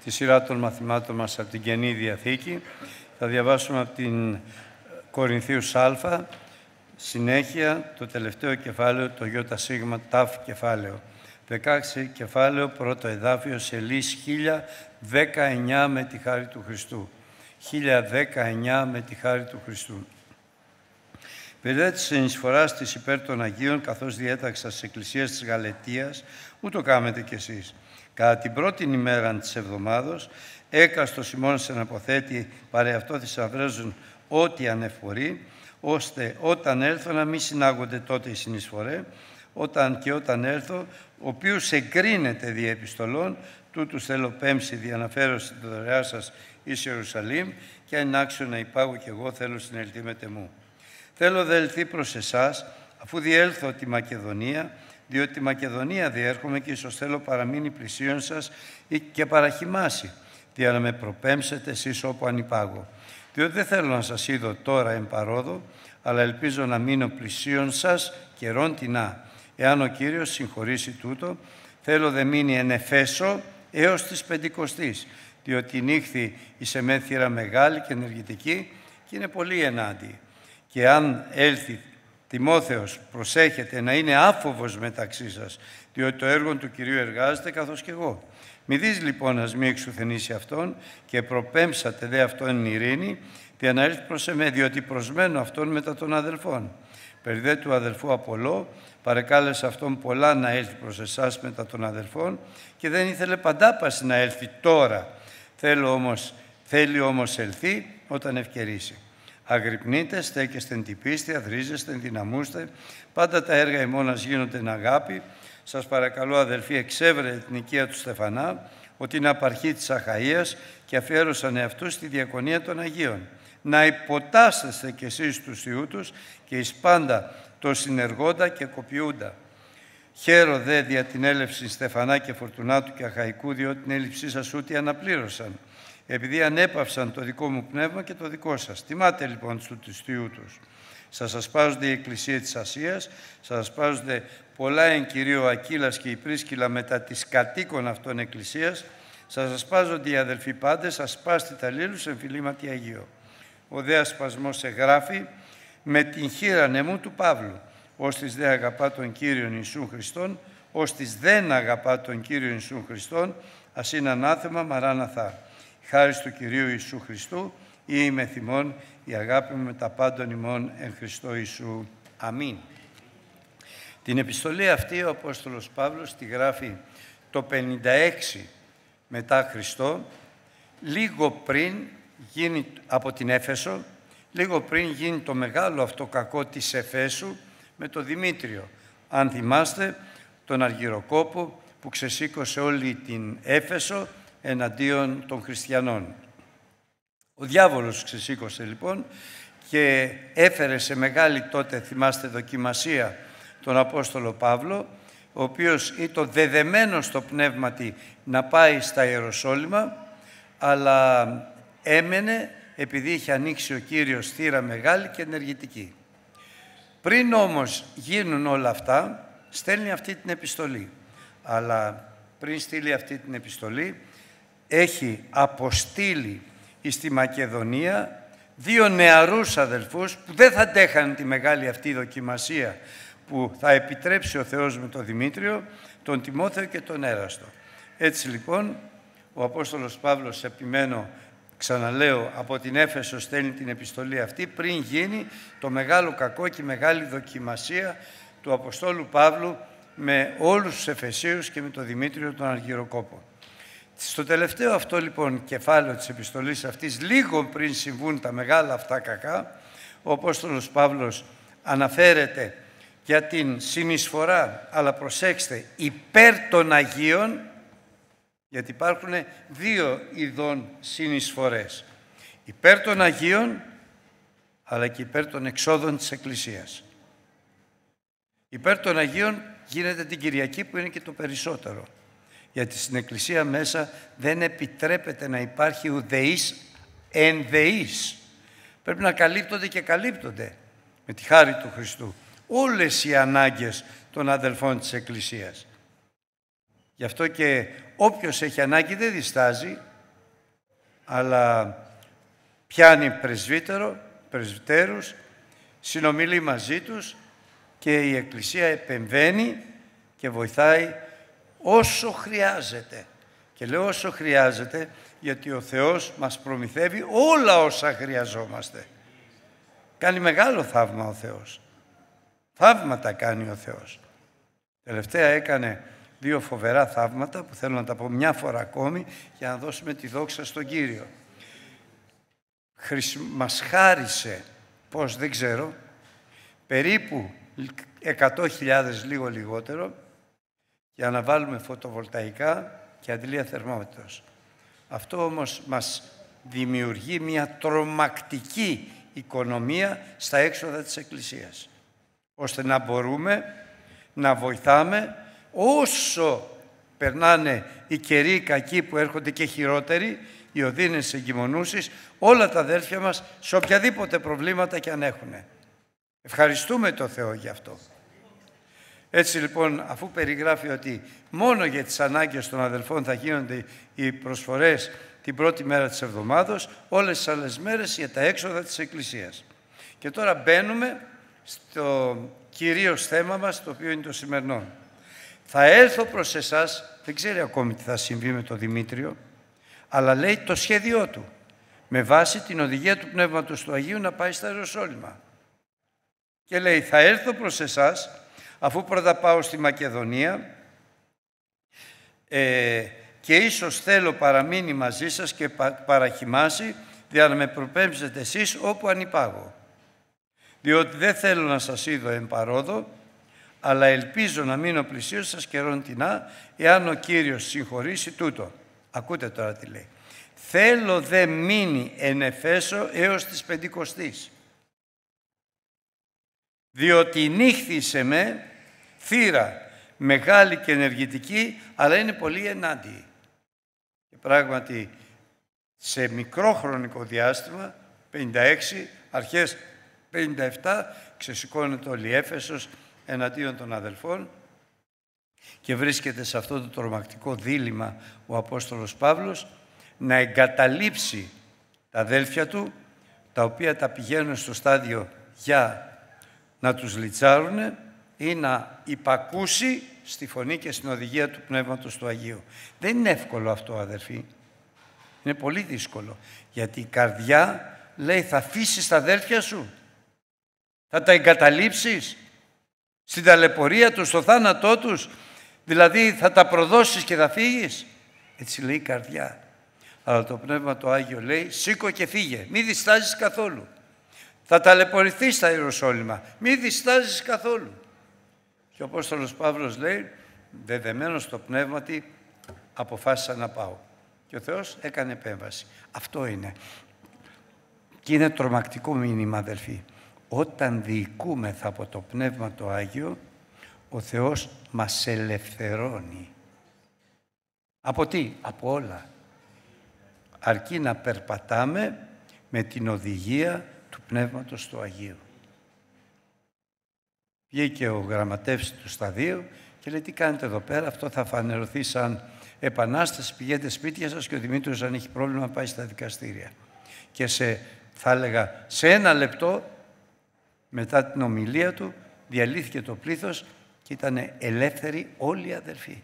τη σειρά των μαθημάτων μας από την Καινή Διαθήκη. Θα διαβάσουμε από την Κορινθίους Α, συνέχεια το τελευταίο κεφάλαιο, το ΙΣ τάφ κεφάλαιο. 16 κεφάλαιο, πρώτο εδάφιο, σελίς 1019 με τη χάρη του Χριστού. 1019 με τη χάρη του Χριστού. Περί της ενισφοράς της υπέρ των Αγίων, καθώς διέταξα στις εκκλησίες της Γαλατίας, ούτω κάμετε κι εσείς. Κατά την πρώτη ημέρα της εβδομάδος, έκαστος ημών συναποθέτη παρέ αυτό θησαυρίζουν ό,τι ανεφορεί, ώστε όταν έλθω να μην συνάγονται τότε οι συνεισφορέ, όταν έλθω, ο οποίος εγκρίνεται δι' επιστολών, τούτους θέλω πέμψη διαναφέρωση τη δωρεά σας εις Ιερουσαλήμ, και αν άξιο να υπάγω κι εγώ θέλω συνελθήμετε μου. Θέλω δε ελθεί προς εσάς, αφού διέλθω τη Μακεδονία, διότι τη Μακεδονία διέρχομαι και ίσως θέλω παραμείνει πλησίον σας και παραχυμάσει, για να με προπέμψετε εσείς όπου ανυπάγω. Διότι δεν θέλω να σας είδω τώρα εν παρόδο, αλλά ελπίζω να μείνω πλησίον σας καιρόν τινά. Εάν ο Κύριος συγχωρήσει τούτο, θέλω δε μείνει εν Εφέσω έως της Πεντηκοστής, διότι νύχθη εις εμέ θύρα μεγάλη και ενεργητική και είναι πολύ ενάντια. Και αν έλθει Τιμόθεος, προσέχετε να είναι άφοβος μεταξύ σας, διότι το έργο του Κυρίου εργάζεται καθώς και εγώ. Μη δεις λοιπόν ας μη εξουθενήσει αυτόν και προπέμψατε δε αυτόν εν ειρήνη, για να έλθει προς εμέ, διότι προσμένω αυτόν μετά των αδελφών. Περί δε του αδελφού Απολώ, παρεκάλεσε αυτόν πολλά να έλθει προς εσάς μετά των αδελφών και δεν ήθελε παντάπαση να έλθει τώρα. Θέλει όμως ελθεί όταν ευκαιρίσει. Αγρυπνείτε, στέκεστε εν την πίστη, αδρίζεστε, ενδυναμούστε. Πάντα τα έργα ημώνας γίνονται εν αγάπη. Σας παρακαλώ, αδελφοί, εξέβρετε την οικία του Στεφανά, ότι είναι απαρχή της Αχαΐας και αφιέρωσαν εαυτούς στη διακονία των Αγίων. Να υποτάσσεστε κι εσείς τους ιούτους και εις πάντα το συνεργόντα και κοπιούντα. Χαίρο δε δια την έλευση Στεφανά και Φορτουνάτου και Αχαϊκού, διότι την έλλειψή σας ούτε αναπλήρωσαν, επειδή ανέπαυσαν το δικό μου πνεύμα και το δικό σας. Τιμάτε λοιπόν τους ιούτους. Σας ασπάζονται η Εκκλησία της Ασίας, σας ασπάζονται πολλά εν Κυρίω Ακύλας και η Πρίσκυλα μετά της κατοίκων αυτών Εκκλησίας, σας ασπάζονται οι αδελφοί πάντες, ασπάστε τα λίλους εν φιλήματι Αγίο. Ο δε ασπασμός εγγράφει με την χείρα νεμού του Παύλου, ώστις δε αγαπά τον Κύριον Ιησούν Χριστόν, ώστις δεν αγαπά τον Κύριον Ιησούν Χριστόν, ας είναι ανάθεμα μαράναθα. Χάρις του Κυρίου Ιησού Χριστού, ή είμαι θυμών, η αγάπη μου με τα πάντων ημών εν Χριστώ Ιησού. Αμήν. Την επιστολή αυτή ο Απόστολος Παύλος τη γράφει το 56 μετά Χριστό, λίγο πριν γίνει από την Έφεσο, λίγο πριν γίνει το μεγάλο αυτό κακό της Εφέσου με τον Δημήτριο. Αν θυμάστε τον Αργυροκόπο που ξεσήκωσε όλη την Έφεσο εναντίον των χριστιανών. Ο διάβολος ξεσήκωσε λοιπόν και έφερε σε μεγάλη τότε, θυμάστε, δοκιμασία τον Απόστολο Παύλο, ο οποίος ήταν δεδεμένος στο πνεύματι να πάει στα Ιεροσόλυμα, αλλά έμενε επειδή είχε ανοίξει ο Κύριος θύρα μεγάλη και ενεργητική. Πριν όμως γίνουν όλα αυτά, στέλνει αυτή την επιστολή. Αλλά πριν στείλει αυτή την επιστολή, έχει αποστείλει στη Μακεδονία 2 νεαρούς αδελφούς που δεν θα αντέχαν τη μεγάλη αυτή δοκιμασία που θα επιτρέψει ο Θεός με τον Δημήτριο, τον Τιμόθεο και τον Έραστο. Έτσι λοιπόν, ο Απόστολος Παύλος, επιμένω, ξαναλέω, από την Έφεσο στέλνει την επιστολή αυτή πριν γίνει το μεγάλο κακό και η μεγάλη δοκιμασία του Αποστόλου Παύλου με όλους τους Εφεσίους και με τον Δημήτριο τον Αργυροκόπο. Στο τελευταίο αυτό λοιπόν κεφάλαιο της επιστολής αυτής, λίγο πριν συμβούν τα μεγάλα αυτά κακά, ο Απόστολος Παύλος αναφέρεται για την συνεισφορά, αλλά προσέξτε, υπέρ των Αγίων, γιατί υπάρχουν 2 ειδών συνεισφορές. Υπέρ των Αγίων, αλλά και υπέρ των εξόδων της Εκκλησίας. Υπέρ των Αγίων γίνεται την Κυριακή που είναι και το περισσότερο. Γιατί στην Εκκλησία μέσα δεν επιτρέπεται να υπάρχει ουδεής εν δεής. Πρέπει να καλύπτονται και καλύπτονται με τη χάρη του Χριστού όλες οι ανάγκες των αδελφών της Εκκλησίας. Γι' αυτό και όποιος έχει ανάγκη δεν διστάζει αλλά πιάνει πρεσβυτέρους, συνομιλεί μαζί τους και η Εκκλησία επεμβαίνει και βοηθάει όσο χρειάζεται. Και λέω όσο χρειάζεται, γιατί ο Θεός μας προμηθεύει όλα όσα χρειαζόμαστε. Κάνει μεγάλο θαύμα ο Θεός. Θαύματα κάνει ο Θεός. Τελευταία έκανε 2 φοβερά θαύματα που θέλω να τα πω μια φορά ακόμη για να δώσουμε τη δόξα στον Κύριο. Μας χάρισε, πώς δεν ξέρω, περίπου 100.000 λίγο λιγότερο για να βάλουμε φωτοβολταϊκά και αντλία θερμόμετρος. Αυτό όμως μας δημιουργεί μια τρομακτική οικονομία στα έξοδα της Εκκλησίας, ώστε να μπορούμε να βοηθάμε όσο περνάνε οι καιροί κακοί που έρχονται και χειρότεροι, οι οδύνες εγκυμονούσεις, όλα τα αδέρφια μας σε οποιαδήποτε προβλήματα και αν έχουν. Ευχαριστούμε το Θεό γι' αυτό. Έτσι λοιπόν, αφού περιγράφει ότι μόνο για τις ανάγκες των αδελφών θα γίνονται οι προσφορές την πρώτη μέρα της εβδομάδος, όλες τις άλλες μέρες για τα έξοδα της Εκκλησίας. Και τώρα μπαίνουμε στο κυρίως θέμα μας, το οποίο είναι το σημερινό. Θα έρθω προς εσάς, δεν ξέρει ακόμη τι θα συμβεί με τον Δημήτριο, αλλά λέει το σχέδιό του, με βάση την οδηγία του Πνεύματος του Αγίου να πάει στα Ιεροσόλυμα. Και λέει, θα έρθω προς εσάς, αφού πρώτα πάω στη Μακεδονία και ίσως θέλω παραμείνει μαζί σας και παραχυμάσει, για να με προπέμψετε εσείς όπου ανυπάγω. Διότι δεν θέλω να σας είδω εμπαρόδο, αλλά ελπίζω να μείνω πλησίως σας καιρόν τεινά, εάν ο Κύριος συγχωρήσει τούτο. Ακούτε τώρα τι λέει. Θέλω δε μείνει εν Εφέσω έως της Πεντηκοστής. Διότι νύχθησε με θύρα μεγάλη και ενεργητική, αλλά είναι πολύ ενάντιοι. Και πράγματι, σε μικρό χρονικό διάστημα, 56, αρχές 57, ξεσηκώνεται όλη η Έφεσος εναντίον των αδελφών και βρίσκεται σε αυτό το τρομακτικό δίλημμα ο Απόστολος Παύλος να εγκαταλείψει τα αδέλφια του, τα οποία τα πηγαίνουν στο στάδιο για να τους λιτσάρουν ή να υπακούσει στη φωνή και στην οδηγία του Πνεύματος του Αγίου. Δεν είναι εύκολο αυτό, αδερφοί. Είναι πολύ δύσκολο. Γιατί η καρδιά λέει θα αφήσεις τα αδέλφια σου. Θα τα εγκαταλείψεις στην ταλαιπωρία τους, στο θάνατό τους. Δηλαδή θα τα προδώσεις και θα φύγεις. Έτσι λέει η καρδιά. Αλλά το Πνεύμα το Άγιο λέει σήκω και φύγε. Μη διστάζεις καθόλου. Θα ταλαιπωρηθείς στα Ιεροσόλυμα. Μη διστάζεις καθόλου. Και ο Απόστολος Παύλος λέει, δεδεμένος στο πνεύματι, αποφάσισα να πάω. Και ο Θεός έκανε επέμβαση. Αυτό είναι. Και είναι τρομακτικό μήνυμα, αδελφοί. Όταν διοικούμεθα από το Πνεύμα το Άγιο, ο Θεός μας ελευθερώνει. Από τι? Από όλα. Αρκεί να περπατάμε με την οδηγία του Πνεύματος του Αγίου. Βγήκε ο γραμματεύς του σταδίου και λέει τι κάνετε εδώ πέρα, αυτό θα φανερωθεί σαν επανάσταση, πηγαίνετε σπίτια σας και ο Δημήτριος αν έχει πρόβλημα πάει στα δικαστήρια. Και θα έλεγα σε 1 λεπτό μετά την ομιλία του διαλύθηκε το πλήθος και ήταν ελεύθεροι όλοι οι αδελφοί.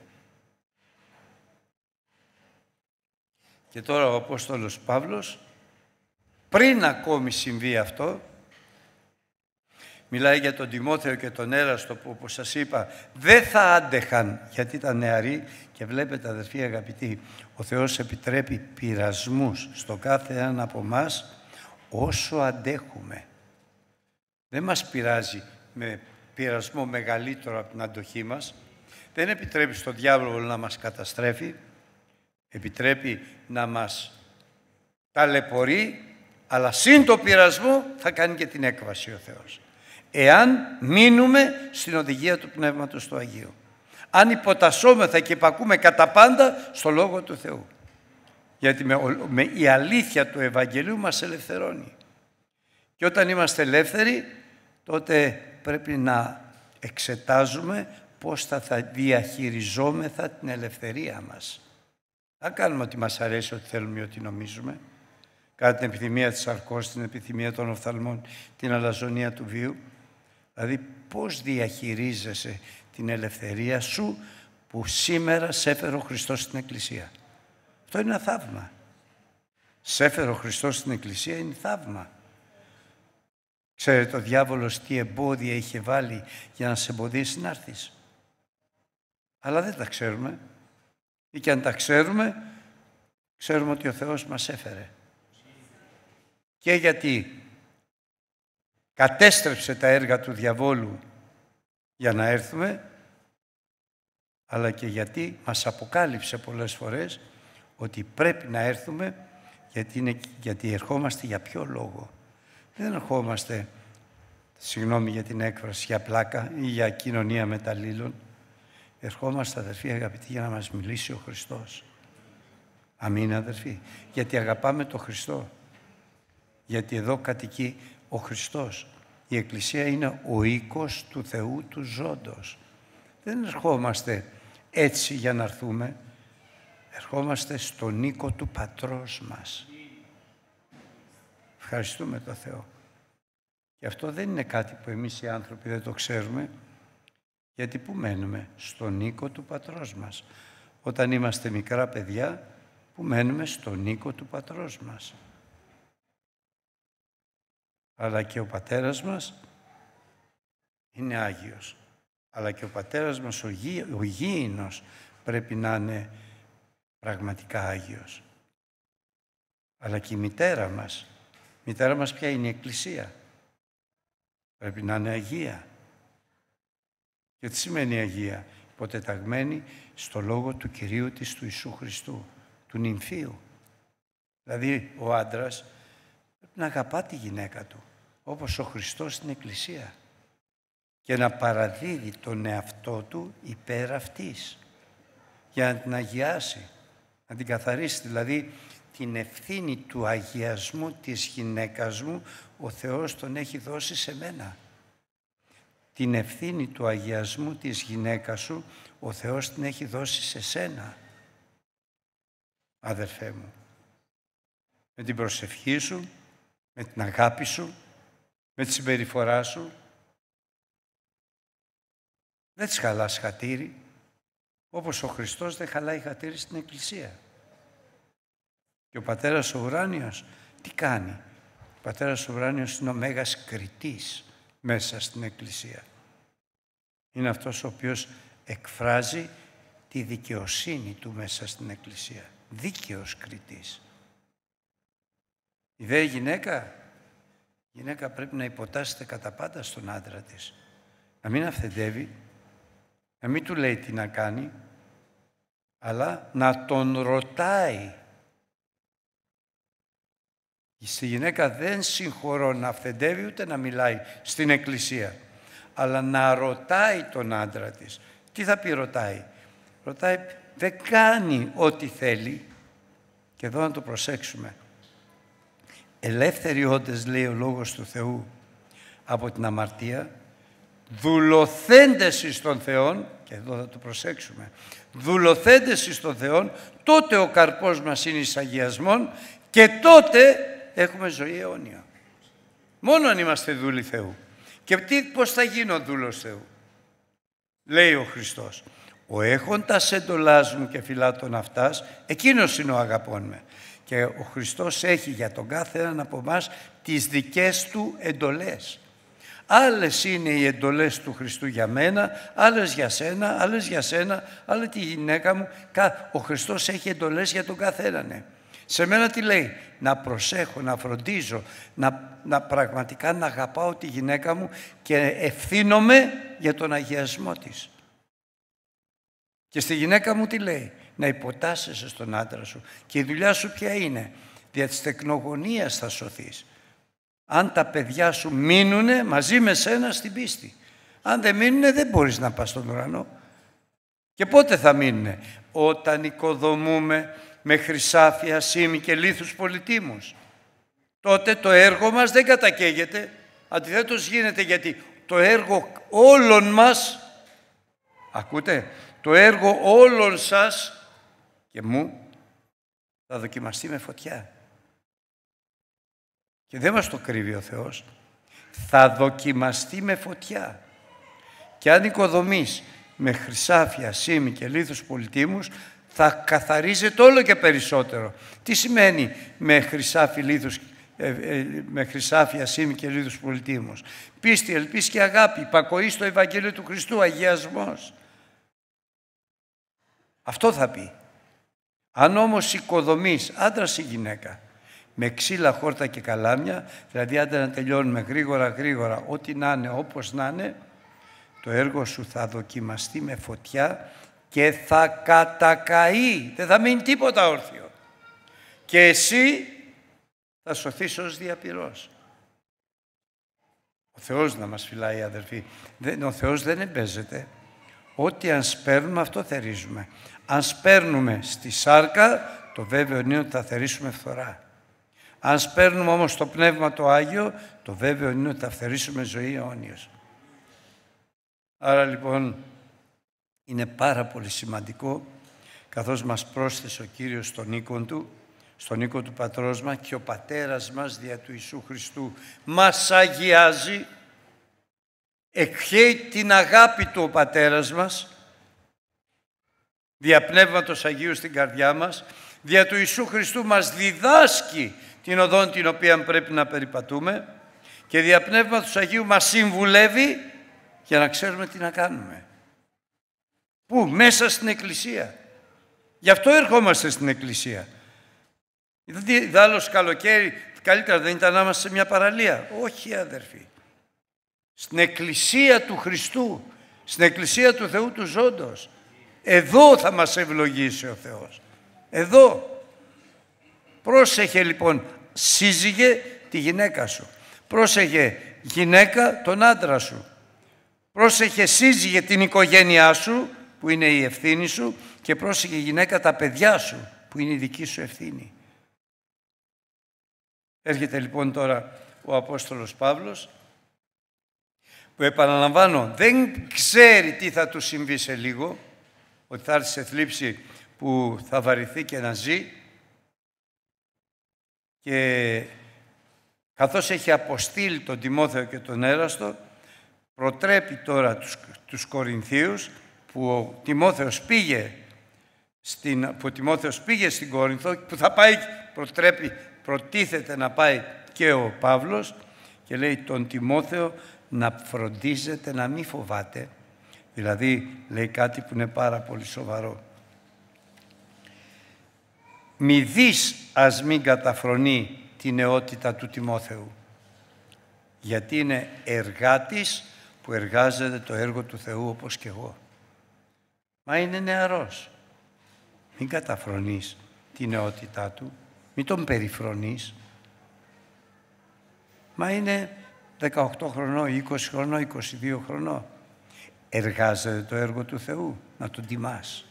Και τώρα ο Απόστολος Παύλος, πριν ακόμη συμβεί αυτό, μιλάει για τον Τιμόθεο και τον Έραστο που, όπως σας είπα, δεν θα άντεχαν γιατί ήταν νεαροί και βλέπετε αδελφοί αγαπητοί, ο Θεός επιτρέπει πειρασμούς στο κάθε έναν από εμάς όσο αντέχουμε. Δεν μας πειράζει με πειρασμό μεγαλύτερο από την αντοχή μας, δεν επιτρέπει στον διάβολο να μας καταστρέφει, επιτρέπει να μας ταλαιπωρεί, αλλά σύν το πειρασμό θα κάνει και την έκβαση ο Θεός. Εάν μείνουμε στην οδηγία του Πνεύματος του Αγίου. Αν υποτασσόμεθα και υπακούμε κατά πάντα στο Λόγο του Θεού. Γιατί η αλήθεια του Ευαγγελίου μας ελευθερώνει. Και όταν είμαστε ελεύθεροι, τότε πρέπει να εξετάζουμε πώς θα διαχειριζόμεθα την ελευθερία μας. Αν κάνουμε ότι μας αρέσει, ότι θέλουμε ή ότι νομίζουμε, κατά την επιθυμία της σαρκός, την επιθυμία των οφθαλμών, την αλαζονία του βίου. Δηλαδή, πώς διαχειρίζεσαι την ελευθερία σου που σήμερα σε έφερε ο Χριστός στην Εκκλησία. Αυτό είναι ένα θαύμα. Σε έφερε ο Χριστός στην Εκκλησία είναι θαύμα. Ξέρετε ο διάβολος τι εμπόδια είχε βάλει για να σε εμποδίσει να έρθεις. Αλλά δεν τα ξέρουμε. Ή και αν τα ξέρουμε, ξέρουμε ότι ο Θεός μας έφερε. Και γιατί κατέστρεψε τα έργα του διαβόλου για να έρθουμε, αλλά και γιατί μας αποκάλυψε πολλές φορές ότι πρέπει να έρθουμε, γιατί ερχόμαστε για ποιο λόγο. Δεν ερχόμαστε, συγγνώμη για την έκφραση, για πλάκα ή για κοινωνία μεταλλήλων. Ερχόμαστε, αδερφοί αγαπητοί, για να μας μιλήσει ο Χριστός. Αμήν, αδερφοί. Γιατί αγαπάμε τον Χριστό. Γιατί εδώ κατοικεί ο Χριστός. Η Εκκλησία είναι ο οίκος του Θεού του ζώντος. Δεν ερχόμαστε έτσι για να έρθουμε. Ερχόμαστε στον οίκο του Πατρός μας. Ευχαριστούμε τον Θεό. Και αυτό δεν είναι κάτι που εμείς οι άνθρωποι δεν το ξέρουμε. Γιατί πού μένουμε? Στον οίκο του Πατρός μας. Όταν είμαστε μικρά παιδιά, που μένουμε στον οίκο του Πατρός μας. Αλλά και ο Πατέρας μας είναι Άγιος. Αλλά και ο Πατέρας μας, ο γήινος, πρέπει να είναι πραγματικά Άγιος. Αλλά και η μητέρα μας ποια είναι? Η Εκκλησία. Πρέπει να είναι Αγία. Και τι σημαίνει Αγία? Υποτεταγμένη στο λόγο του Κυρίου της, του Ιησού Χριστού, του νυμφίου. Δηλαδή ο άντρας πρέπει να αγαπά τη γυναίκα του, όπως ο Χριστός στην Εκκλησία, και να παραδίδει τον εαυτό του υπέρ αυτής, για να την αγιάσει, να την καθαρίσει. Δηλαδή την ευθύνη του αγιασμού της γυναίκας μου ο Θεός τον έχει δώσει σε μένα. Την ευθύνη του αγιασμού της γυναίκας σου ο Θεός την έχει δώσει σε σένα, αδερφέ μου. Με την προσευχή σου, με την αγάπη σου, με τη συμπεριφορά σου. Δεν της χαλάς χατήρι, όπως ο Χριστός δεν χαλάει χατήρι στην Εκκλησία. Και ο Πατέρας ο Ουράνιος τι κάνει? Ο Πατέρας ο Ουράνιος είναι ο Μέγας Κριτής μέσα στην Εκκλησία. Είναι αυτός ο οποίος εκφράζει τη δικαιοσύνη του μέσα στην Εκκλησία. Δίκαιος Κριτής. Η δε γυναίκα πρέπει να υποτάσσεται κατά πάντα στον άντρα της. Να μην αυθεντεύει, να μην του λέει τι να κάνει, αλλά να τον ρωτάει. Στη γυναίκα δεν συγχωρώ να αυθεντεύει ούτε να μιλάει στην Εκκλησία, αλλά να ρωτάει τον άντρα της. Τι θα πει ρωτάει? Ρωτάει, δεν κάνει ό,τι θέλει. Και εδώ να το προσέξουμε. Ελεύθεροι όντες, λέει ο Λόγος του Θεού, από την αμαρτία, δουλοθέντες εις τον Θεόν, και εδώ θα το προσέξουμε, δουλοθέντες εις τον Θεόν, τότε ο καρπός μας είναι εις αγιασμόν και τότε έχουμε ζωή αιώνια. Μόνο αν είμαστε δούλοι Θεού. Και πώς θα γίνω δούλος Θεού? Λέει ο Χριστός, ο έχοντας εντολάς μου και φυλάτων αυτάς, εκείνος είναι ο αγαπών με. Και ο Χριστός έχει για τον κάθε έναν από εμάς τις δικές του εντολές. Άλλες είναι οι εντολές του Χριστού για μένα, άλλες για σένα, άλλες για σένα, άλλη τη γυναίκα μου. Ο Χριστός έχει εντολές για τον καθέναν. Σε μένα τι λέει? Να προσέχω, να φροντίζω, να πραγματικά να αγαπάω τη γυναίκα μου και ευθύνομαι για τον αγιασμό της. Και στη γυναίκα μου τι λέει? Να υποτάσσεσαι στον άντρα σου. Και η δουλειά σου ποια είναι? Δια της τεκνογωνίας θα σωθείς. Αν τα παιδιά σου μείνουνε μαζί με σένα στην πίστη. Αν δεν μείνουνε δεν μπορείς να πας στον ουρανό. Και πότε θα μείνουνε? Όταν οικοδομούμε με χρυσάφια, σήμη και λίθους πολυτίμους. Τότε το έργο μας δεν κατακαίγεται. Αντιθέτως γίνεται, γιατί το έργο όλων μας, ακούτε, το έργο όλων σας και μου Θα δοκιμαστεί με φωτιά. Και δεν μας το κρύβει ο Θεός. Θα δοκιμαστεί με φωτιά. Και αν οικοδομείς με χρυσάφια, σήμη και λίθους πολυτίμους, θα καθαρίζεται όλο και περισσότερο. Τι σημαίνει με χρυσάφι, λίθους, με χρυσάφια, σήμη και λίθους πολυτίμους? Πίστη, ελπίση και αγάπη, υπακοή στο Ευαγγέλιο του Χριστού, αγιασμός. Αυτό θα πει. Αν όμως οικοδομείς, άντρας ή γυναίκα, με ξύλα, χόρτα και καλάμια, δηλαδή άντε να τελειώνουμε γρήγορα, ό,τι να είναι, όπως να είναι, το έργο σου θα δοκιμαστεί με φωτιά και θα κατακαεί. Δεν θα μείνει τίποτα όρθιο. Και εσύ θα σωθείς ως διαπυρός. Ο Θεός να μας φυλάει, αδερφοί. Ο Θεός δεν εμπέζεται. Ό,τι αν σπέρνουμε, αυτό θερίζουμε. Αν σπέρνουμε στη σάρκα, το βέβαιο είναι ότι θα θερίσουμε φθορά. Αν σπέρνουμε όμως το Πνεύμα το Άγιο, το βέβαιο είναι ότι θα θερίσουμε ζωή αιώνιος. Άρα λοιπόν είναι πάρα πολύ σημαντικό, καθώς μας πρόσθεσε ο Κύριος στον οίκο του Πατρός μας, και ο Πατέρας μας δια του Ιησού Χριστού μας αγιάζει, εκχέει την αγάπη του ο Πατέρας μας, δια Πνεύματος Αγίου στην καρδιά μας, δια του Ιησού Χριστού μας διδάσκει την οδόν την οποία πρέπει να περιπατούμε και δια Πνεύματος Αγίου μας συμβουλεύει για να ξέρουμε τι να κάνουμε. Πού? Μέσα στην Εκκλησία. Γι' αυτό ερχόμαστε στην Εκκλησία. Δάλλως καλοκαίρι, καλύτερα δεν ήταν να είμαστε σε μια παραλία? Όχι, αδερφοί. Στην Εκκλησία του Χριστού, στην Εκκλησία του Θεού του Ζώντος. Εδώ θα μας ευλογήσει ο Θεός. Εδώ. Πρόσεχε λοιπόν, σύζυγε τη γυναίκα σου. Πρόσεχε γυναίκα τον άντρα σου. Πρόσεχε σύζυγε την οικογένειά σου, που είναι η ευθύνη σου, και πρόσεχε γυναίκα τα παιδιά σου, που είναι η δική σου ευθύνη. Έρχεται λοιπόν τώρα ο Απόστολος Παύλος, που επαναλαμβάνω δεν ξέρει τι θα του συμβεί σε λίγο, ότι θα έρθει σε θλίψη που θα βαρυθεί και να ζει, και καθώς έχει αποστείλει τον Τιμόθεο και τον Έραστο, προτρέπει τώρα τους Κορινθίους, που ο Τιμόθεος πήγε στην Κόρινθο, που θα πάει, προτίθεται να πάει και ο Παύλος, και λέει τον Τιμόθεο να φροντίζεται να μην φοβάται. Δηλαδή λέει κάτι που είναι πάρα πολύ σοβαρό. Μη δεις ας μην καταφρονεί την νεότητα του Τιμόθεου, γιατί είναι εργάτης που εργάζεται το έργο του Θεού όπως και εγώ. Μα είναι νεαρός. Μην καταφρονείς την νεότητά του, μην τον περιφρονείς. Μα είναι 18 χρονών, 20 χρονών, 22 χρονών. Εργάζεται το έργο του Θεού, να τον τιμάς.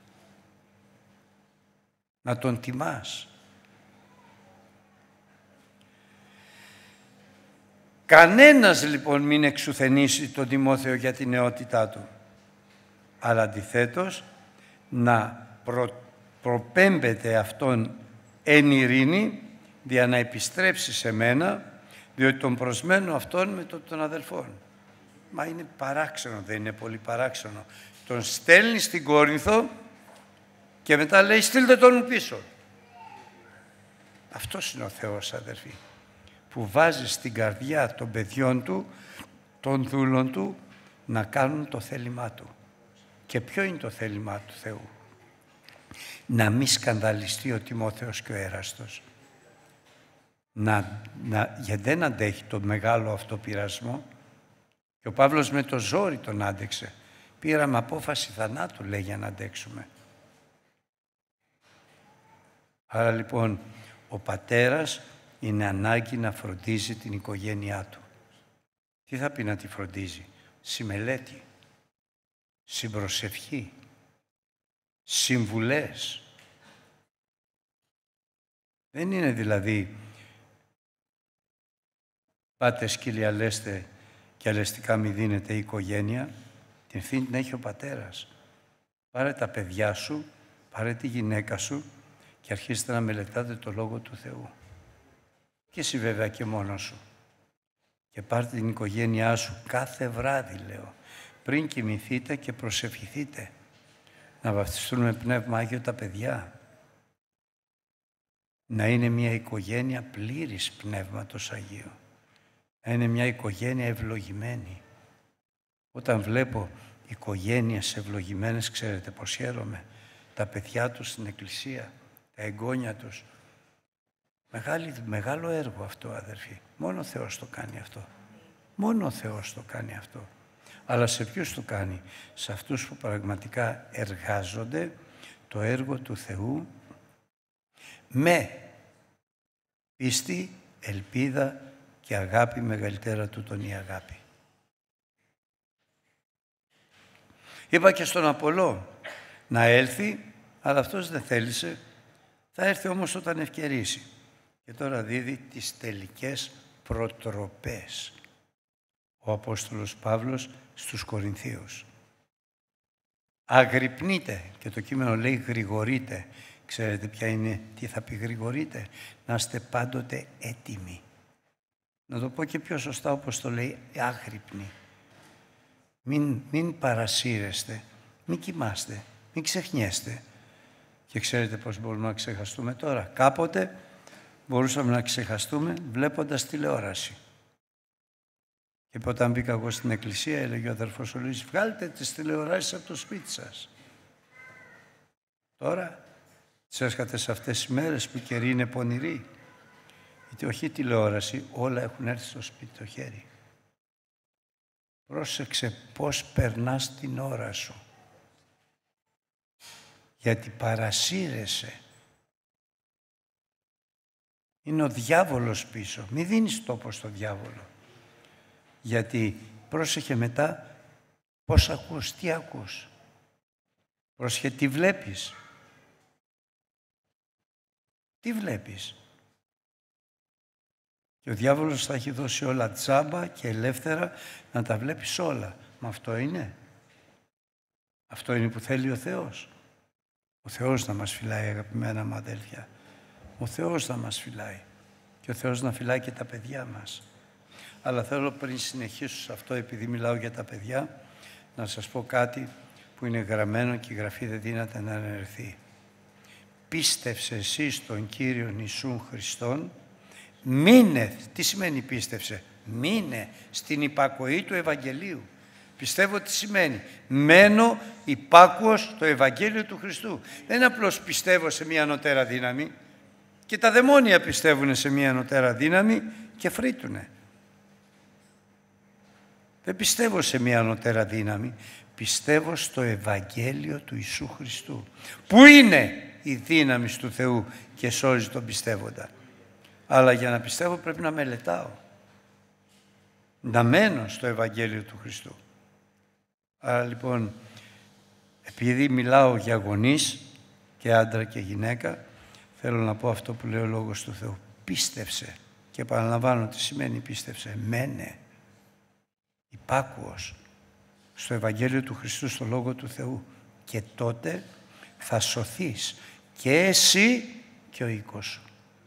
Να τον τιμάς. Κανένας λοιπόν μην εξουθενήσει τον Τιμόθεο για την νεότητά του, αλλά αντιθέτως να προπέμπεται αυτόν εν ειρήνη, δια να επιστρέψει σε μένα, διότι τον προσμένω αυτόν με των αδελφών. Μα είναι παράξενο, δεν είναι πολύ παράξενο? Τον στέλνει στην Κόρινθο και μετά λέει στείλτε τον πίσω. Αυτός είναι ο Θεός, αδερφοί, που βάζει στην καρδιά των παιδιών του, των δούλων του, να κάνουν το θέλημά του. Και ποιο είναι το θέλημά του Θεού? Να μην σκανδαλιστεί ο Τιμόθεος και ο Έραστος. Γιατί δεν αντέχει το μεγάλο αυτό πειρασμό. Και ο Παύλος με το ζόρι τον άντεξε. Πήραμε απόφαση θανάτου, λέει, για να αντέξουμε. Άρα λοιπόν ο πατέρας είναι ανάγκη να φροντίζει την οικογένειά του. Τι θα πει να τη φροντίζει? Συμμελέτη, συμπροσευχή, συμβουλές. Δεν είναι δηλαδή πάτε σκύλια λέστε και αλεστικά μη δίνετε η οικογένεια. Την ευθύνη την έχει ο πατέρας. Πάρε τα παιδιά σου, πάρε τη γυναίκα σου και αρχίστε να μελετάτε το Λόγο του Θεού. Και εσύ βέβαια και μόνος σου. Και πάρτε την οικογένειά σου κάθε βράδυ, λέω, πριν κοιμηθείτε και προσευχηθείτε. Να βαφτιστούν με Πνεύμα Άγιο τα παιδιά. Να είναι μια οικογένεια πλήρης Πνεύματος Αγίου. Να είναι μια οικογένεια ευλογημένη. Όταν βλέπω οικογένειες ευλογημένες, ξέρετε πως χαίρομαι. Τα παιδιά τους στην εκκλησία, τα εγγόνια τους. Μεγάλο έργο αυτό, αδερφοί. Μόνο ο Θεός το κάνει αυτό. Μόνο ο Θεός το κάνει αυτό. Αλλά σε ποιους το κάνει? Σε αυτούς που πραγματικά εργάζονται το έργο του Θεού με πίστη, ελπίδα και αγάπη, μεγαλύτερα τούτον η αγάπη. Είπα και στον Απολώ να έλθει, αλλά αυτός δεν θέλησε. Θα έρθει όμως όταν ευκαιρίσει. Και τώρα δίδει τις τελικές προτροπές ο Απόστολος Παύλος στους Κορινθίους. Αγρυπνείτε, και το κείμενο λέει γρηγορείτε. Ξέρετε ποια είναι, τι θα πει γρηγορείτε? Να είστε πάντοτε έτοιμοι. Να το πω και πιο σωστά όπως το λέει, άγρυπνοι. Μην παρασύρεστε, μην κοιμάστε, μην ξεχνιέστε. Και ξέρετε πώς μπορούμε να ξεχαστούμε τώρα? Κάποτε μπορούσαμε να ξεχαστούμε βλέποντας τηλεόραση. Και όταν μπήκα εγώ στην εκκλησία, έλεγε ο αδερφός ο Λύσης, βγάλτε τις τηλεοράσεις από το σπίτι σας. Τώρα, τις έρχατε σε αυτές τις μέρες που οι καιροί είναι πονηροί. Γιατί όχι τηλεόραση, όλα έχουν έρθει στο σπίτι το χέρι. Πρόσεξε πώς περνάς την ώρα σου. Γιατί παρασύρεσαι. Είναι ο διάβολος πίσω. Μη δίνεις τόπο στο διάβολο. Γιατί πρόσεχε μετά πώς ακούς, τι ακούς. Πρόσεχε τι βλέπεις. Τι βλέπεις. Και ο διάβολος θα έχει δώσει όλα τζάμπα και ελεύθερα να τα βλέπεις όλα. Μα αυτό είναι. Αυτό είναι που θέλει ο Θεός. Ο Θεός να μας φυλάει, αγαπημένα μου αδέλφια. Ο Θεός να μας φυλάει. Και ο Θεός να φυλάει και τα παιδιά μας. Αλλά θέλω πριν συνεχίσω σε αυτό, επειδή μιλάω για τα παιδιά, να σας πω κάτι που είναι γραμμένο και η Γραφή δεν δύναται να αναιρεθεί. Πίστεψε εσύ στον Κύριον Ιησούν Χριστόν, μείνε. Τι σημαίνει πίστεψε? Μείνε στην υπακοή του Ευαγγελίου. Πιστεύω τι σημαίνει. Μένω υπάκουος στο Ευαγγέλιο του Χριστού. Δεν είναι απλώς πιστεύω σε μια ανωτέρα δύναμη. Και τα δαιμόνια πιστεύουν σε μια ανωτέρα δύναμη και φρύτουνε. Δεν πιστεύω σε μια ανωτέρα δύναμη. Πιστεύω στο Ευαγγέλιο του Ιησού Χριστού. Που είναι η δύναμη του Θεού και σώζει τον πιστεύοντα. Αλλά για να πιστεύω πρέπει να μελετάω. Να μένω στο Ευαγγέλιο του Χριστού. Άρα λοιπόν, επειδή μιλάω για γονείς και άντρα και γυναίκα, θέλω να πω αυτό που λέει ο Λόγος του Θεού. Πίστεψε. Και επαναλαμβάνω τι σημαίνει πίστεψε. Μένε. Υπάκουος στο Ευαγγέλιο του Χριστού, στο Λόγο του Θεού. Και τότε θα σωθείς και εσύ και ο οίκος σου.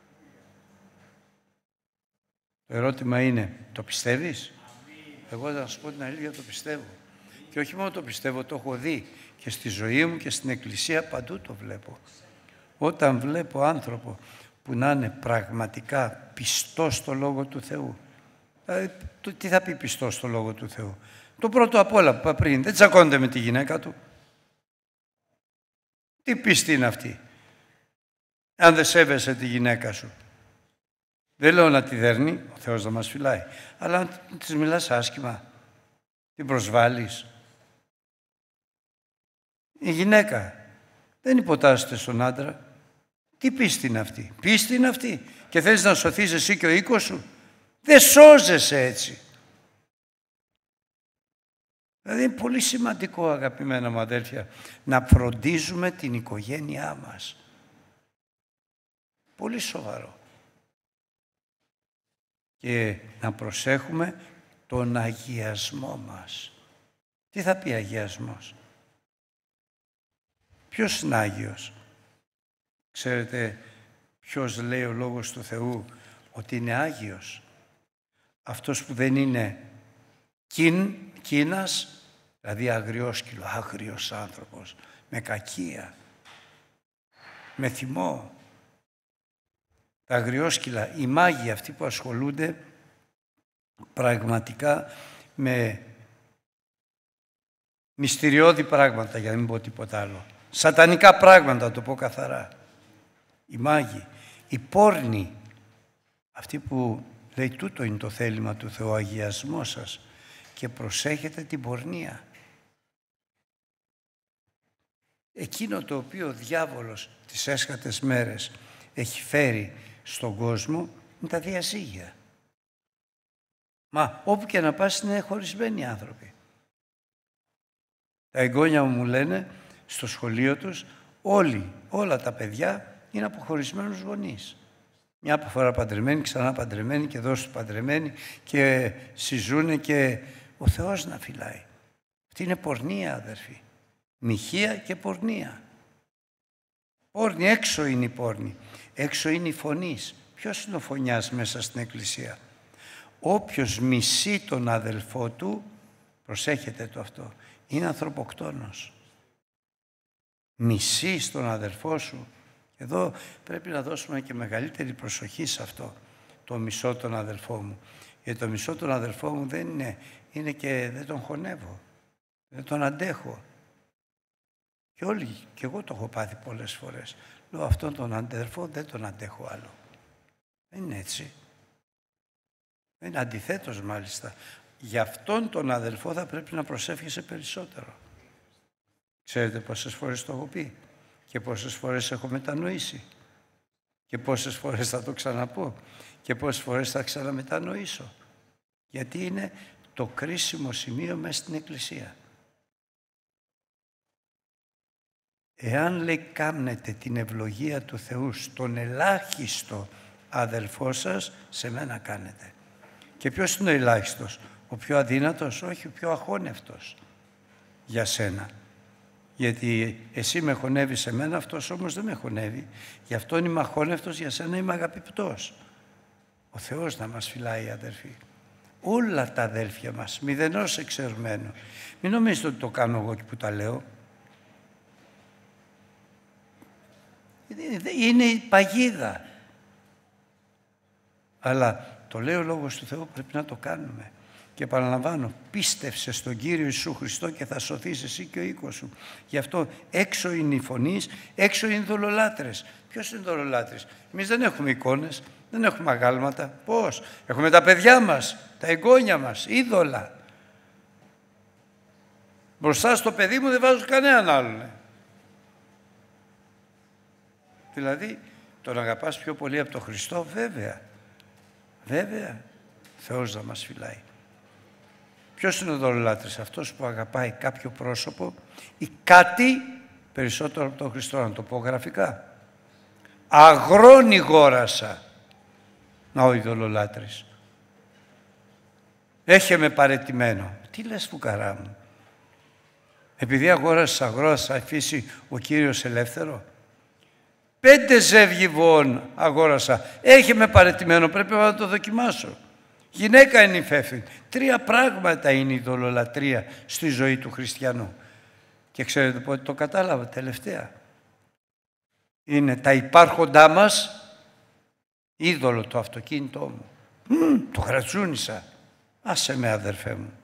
Το ερώτημα είναι, το πιστεύεις? Εγώ θα σας πω την αλήθεια, το πιστεύω. Και όχι μόνο το πιστεύω, το έχω δει και στη ζωή μου και στην εκκλησία παντού το βλέπω. Όταν βλέπω άνθρωπο που να είναι πραγματικά πιστός στο Λόγο του Θεού. Τι θα πει πιστός στο Λόγο του Θεού? Το πρώτο απ' όλα που είπα πριν, δεν τσακώνεται με τη γυναίκα του. Τι πίστη είναι αυτή? Αν δεν σέβεσαι τη γυναίκα σου. Δεν λέω να τη δέρνει, ο Θεός να μας φυλάει. Αλλά αν της μιλάς άσχημα, την προσβάλλεις. Η γυναίκα δεν υποτάσσεται στον άντρα. Τι πίστη είναι αυτή? Πίστη είναι αυτή. Και θέλεις να σωθείς εσύ και ο οίκος σου? Δεν σώζεσαι έτσι. Δηλαδή είναι πολύ σημαντικό, αγαπημένα μου αδέλφια, να φροντίζουμε την οικογένειά μας. Πολύ σοβαρό. Και να προσέχουμε τον αγιασμό μας. Τι θα πει αγιασμός? Ποιος είναι Άγιος? Ξέρετε ποιος λέει ο Λόγος του Θεού ότι είναι Άγιος? Αυτός που δεν είναι κίνας, δηλαδή αγριόσκυλο, άγριος άνθρωπος, με κακία, με θυμό. Τα αγριόσκυλα, οι μάγοι αυτοί που ασχολούνται πραγματικά με μυστηριώδη πράγματα, για να μην πω τίποτα άλλο. Σατανικά πράγματα, το πω καθαρά. Οι μάγοι, οι πόρνοι, αυτοί που λέει τούτο είναι το θέλημα του Θεού, αγιασμό σας, και προσέχετε την πορνεία. Εκείνο το οποίο ο διάβολος τις έσχατες μέρες έχει φέρει στον κόσμο είναι τα διαζύγια. Μα όπου και να πας είναι χωρισμένοι άνθρωποι. Τα εγγόνια μου λένε στο σχολείο τους όλα τα παιδιά είναι από χωρισμένους γονείς. Μια φορά παντρεμένοι, ξανά παντρεμένοι και δώσου παντρεμένοι και συζούνε και ο Θεός να φυλάει. Αυτή είναι πορνεία, αδερφοί. Μοιχεία και πορνεία. Πόρνη, έξω είναι η πόρνη. Έξω είναι η φωνής. Ποιος είναι ο φωνιάς μέσα στην Εκκλησία? Όποιος μισεί τον αδελφό του, προσέχετε το αυτό, είναι ανθρωποκτόνος. Μισείς τον αδελφό σου. Εδώ πρέπει να δώσουμε και μεγαλύτερη προσοχή σε αυτό. Το μισώ τον αδελφό μου. Γιατί το μισώ τον αδελφό μου δεν είναι και δεν τον χωνεύω. Δεν τον αντέχω. Και εγώ το έχω πάθει πολλές φορές. Λέω αυτόν τον αδελφό δεν τον αντέχω άλλο. Δεν είναι έτσι. Είναι αντιθέτως μάλιστα. Για αυτόν τον αδελφό θα πρέπει να προσεύχεσαι περισσότερο. Ξέρετε πόσες φορές το έχω πει και πόσες φορές έχω μετανοήσει και πόσες φορές θα το ξαναπώ και πόσες φορές θα ξαναμετανοήσω. Γιατί είναι το κρίσιμο σημείο μέσα στην Εκκλησία. Εάν λέει κάμνετε την ευλογία του Θεού στον ελάχιστο αδελφό σας, σε μένα κάνετε. Και ποιος είναι ο ελάχιστος? Ο πιο αδύνατος? Όχι, ο πιο αχώνευτος για σένα. Γιατί εσύ με χωνεύεις σε μένα, αυτός όμως δεν με χωνεύει. Γι' αυτόν είμαι αχώνευτος, για σένα είμαι αγαπητός. Ο Θεός να μας φυλάει, αδερφοί. Όλα τα αδέλφια μας, μηδενός εξαιρουμένου. Μην νομίζετε ότι το κάνω εγώ και που τα λέω. Είναι η παγίδα. Αλλά το λέει ο Λόγος του Θεού, πρέπει να το κάνουμε. Και επαναλαμβάνω, πίστεψε στον Κύριο Ιησού Χριστό και θα σωθείς εσύ και ο οίκος σου. Γι' αυτό έξω είναι οι φωνείς, έξω είναι οι δολολάτρες. Ποιος είναι δολολάτρες? Εμείς δεν έχουμε εικόνες, δεν έχουμε αγάλματα. Πώς? Έχουμε τα παιδιά μας, τα εγγόνια μας, είδωλα. Μπροστά στο παιδί μου δεν βάζω κανέναν άλλον. Δηλαδή, τον αγαπάς πιο πολύ από τον Χριστό? Βέβαια. Βέβαια. Θεός να μας φυλάει. Ποιος είναι ο δολολάτρης? Αυτός που αγαπάει κάποιο πρόσωπο ή κάτι περισσότερο από τον Χριστό, να το πω γραφικά. Αγρόνι γόρασα. Να ο ειδωλολάτρης. Έχε με παραιτημένο. Τι λες φουκαρά μου? Επειδή αγόρασες αγρό θα αφήσει ο Κύριος ελεύθερο? 5 ζεύγη βοών αγόρασα. Έχε με παραιτημένο, πρέπει να το δοκιμάσω. Γυναίκα είναι υπεύθυνη. 3 πράγματα είναι η ειδωλολατρεία στη ζωή του χριστιανού. Και ξέρετε πότε το κατάλαβα τελευταία? Είναι τα υπάρχοντά μας, είδωλο το αυτοκίνητό μου. Το γρατσούνισα. Άσε με αδερφέ μου.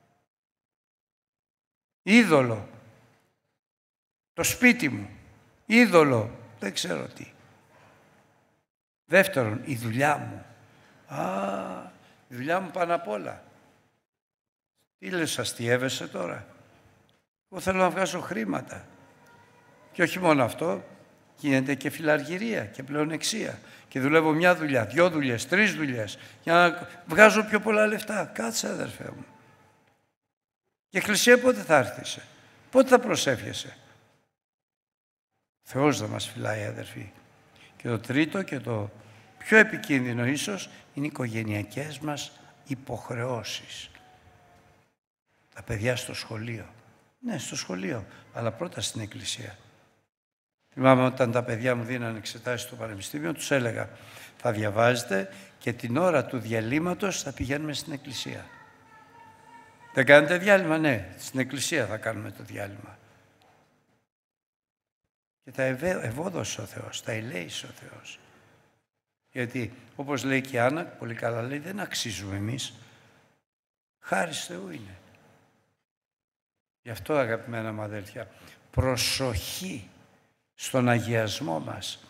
Είδωλο. Το σπίτι μου. Είδωλο. Δεν ξέρω τι. Δεύτερον, η δουλειά μου. Η δουλειά μου πάνω απ' όλα. Τι λες, αστιεύεσαι τώρα? Εγώ θέλω να βγάζω χρήματα. Και όχι μόνο αυτό, γίνεται και φιλαργυρία και πλεονεξία. Και δουλεύω 1 δουλειά, 2 δουλειές, 3 δουλειές, για να βγάζω πιο πολλά λεφτά. Κάτσε αδερφέ μου. Και εκκλησία πότε θα έρθεις? Πότε θα προσεύχεσαι? Θεός να μας φυλάει, αδερφοί. Και το τρίτο και το πιο επικίνδυνο ίσως είναι οι οικογενειακές μας υποχρεώσεις. Τα παιδιά στο σχολείο. Ναι, στο σχολείο, αλλά πρώτα στην εκκλησία. Θυμάμαι όταν τα παιδιά μου δίνανε εξετάσεις στο πανεπιστήμιο, τους έλεγα θα διαβάζετε και την ώρα του διαλύματος θα πηγαίνουμε στην εκκλησία. Δεν κάνετε διάλειμμα? Ναι, στην εκκλησία θα κάνουμε το διάλειμμα. Και τα ευώδωσε ο Θεός, τα ελέησε ο Θεός. Γιατί, όπως λέει και η Άννα, πολύ καλά λέει, δεν αξίζουμε εμείς. Χάρις Θεού είναι. Γι' αυτό, αγαπημένα μου αδέλφια, προσοχή στον αγιασμό μας.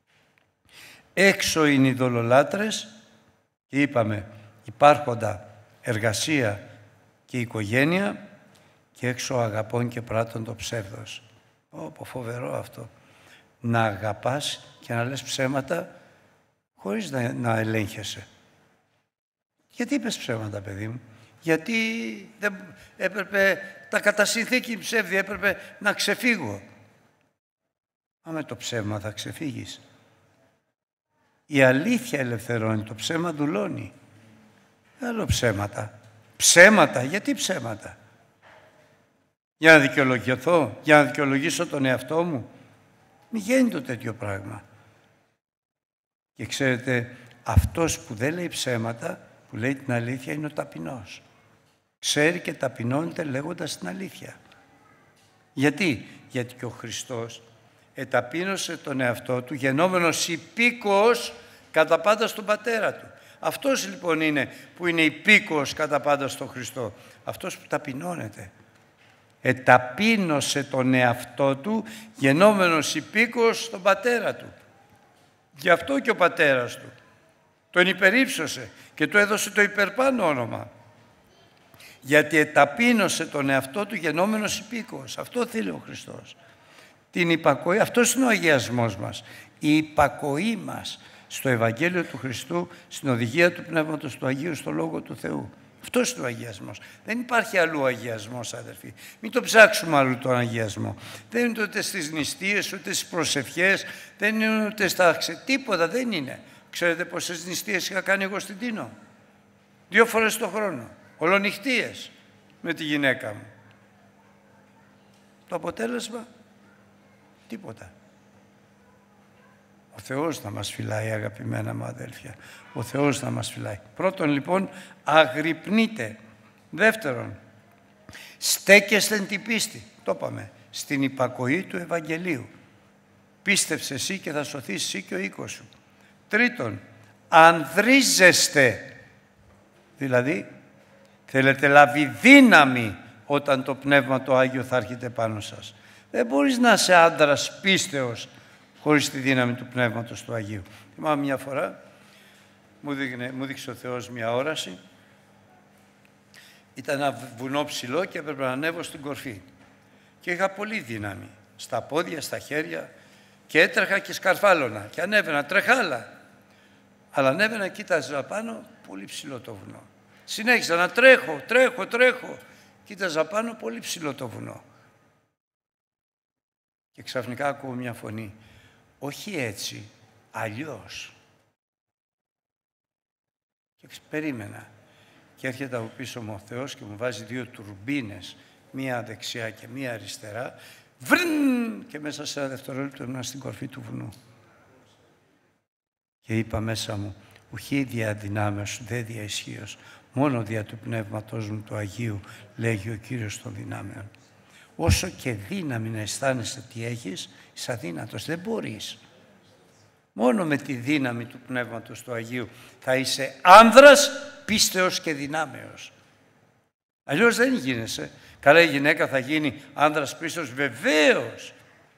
Έξω είναι οι ειδωλολάτρες και είπαμε υπάρχοντα εργασία και οικογένεια και έξω αγαπών και πράττων το ψεύδος. Φοβερό αυτό. Να αγαπάς και να λες ψέματα χωρίς να ελέγχεσαι. Γιατί είπες ψέματα, παιδί μου? Γιατί δεν έπρεπε, τα κατά συνθήκη ψεύδι έπρεπε να ξεφύγω. Μα με το ψέμα θα ξεφύγεις. Η αλήθεια ελευθερώνει, το ψέμα δουλώνει. Άλλο ψέματα. Ψέματα, γιατί ψέματα? Για να δικαιολογηθώ, για να δικαιολογήσω τον εαυτό μου. Μη γίνει το τέτοιο πράγμα. Και ξέρετε, αυτός που δεν λέει ψέματα, που λέει την αλήθεια, είναι ο ταπεινός. Ξέρει και ταπεινώνεται λέγοντας την αλήθεια. Γιατί? Γιατί και ο Χριστός εταπείνωσε τον εαυτό του, γενόμενος υπήκοος κατά πάντα στον Πατέρα του. Αυτός λοιπόν είναι που είναι υπήκοος κατά πάντα στον Χριστό. Αυτός που ταπεινώνεται. Εταπείνωσε τον εαυτό του, γενόμενος υπήκοος στον Πατέρα του. Γι' αυτό και ο Πατέρας του τον υπερύψωσε και του έδωσε το υπερπάνω όνομα. Γιατί εταπείνωσε τον εαυτό του γενόμενος υπήκοος. Αυτό θέλει ο Χριστός. Την υπακοή, αυτός είναι ο αγιασμός μας. Η υπακοή μας στο Ευαγγέλιο του Χριστού, στην οδηγία του Πνεύματος του Αγίου, στο Λόγο του Θεού. Αυτός είναι ο αγιασμός. Δεν υπάρχει αλλού αγιασμός, αδερφοί. Μην το ψάξουμε αλλού τον αγιασμό. Δεν είναι ούτε στις νηστείες, ούτε στις προσευχές, δεν είναι ούτε στα τίποτα, δεν είναι. Ξέρετε πόσες νηστείες είχα κάνει εγώ στην Τίνο? 2 φορές το χρόνο. Ολονυχτίες με τη γυναίκα μου. Το αποτέλεσμα? Τίποτα. Ο Θεός να μας φυλάει, αγαπημένα μου αδέλφια. Ο Θεός να μας φυλάει. Πρώτον λοιπόν, αγρυπνείτε. Δεύτερον, στέκεστε εν την πίστη. Το είπαμε, στην υπακοή του Ευαγγελίου. Πίστεψε εσύ και θα σωθείς εσύ και ο οίκος σου. Τρίτον, ανδρίζεστε. Δηλαδή, θέλετε λάβει δύναμη όταν το Πνεύμα το Άγιο θα έρχεται πάνω σας. Δεν μπορείς να είσαι άντρας πίστεως χωρίς τη δύναμη του Πνεύματος του Αγίου. Θυμάμαι μια φορά, μου δείξε ο Θεός μια όραση. Ήταν ένα βουνό ψηλό και έπρεπε να ανέβω στην κορφή. Και είχα πολύ δύναμη, στα πόδια, στα χέρια, και έτρεχα και σκαρφάλωνα και ανέβαινα, τρεχάλα. Αλλά ανέβαινα, κοίταζα πάνω, πολύ ψηλό το βουνό. Συνέχισα να τρέχω. Κοίταζα πάνω, πολύ ψηλό το βουνό. Και ξαφνικά ακούω μια φωνή. Όχι έτσι, αλλιώς. Και περίμενα. Και έρχεται από πίσω μου ο Θεός και μου βάζει 2 τουρμπίνες, μία δεξιά και μία αριστερά. Βρν! Και μέσα σε ένα δευτερόλεπτο ήμουν στην κορφή του βουνού. Και είπα μέσα μου, ουχή δια δυνάμεως, δε δια ισχύως, μόνο δια του Πνεύματός μου του Αγίου, λέγει ο Κύριος των δυνάμεων. Όσο και δύναμη να αισθάνεσαι τι έχεις, είσαι αδύνατος, δεν μπορείς. Μόνο με τη δύναμη του Πνεύματος του Αγίου θα είσαι άνδρας, πίστεως και δυνάμεως. Αλλιώς δεν γίνεσαι. Καλά, η γυναίκα θα γίνει άνδρας πίστεως, βεβαίως.